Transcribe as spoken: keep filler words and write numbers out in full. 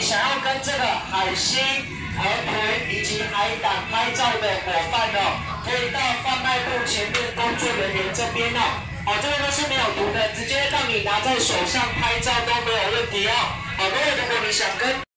想要跟这个海星、河豚以及海胆拍照的伙伴哦，可以到贩卖部前面工作人员这边哦。好，这个都是没有毒的，直接让你拿在手上拍照都没有问题哦。好，各位，如果你想跟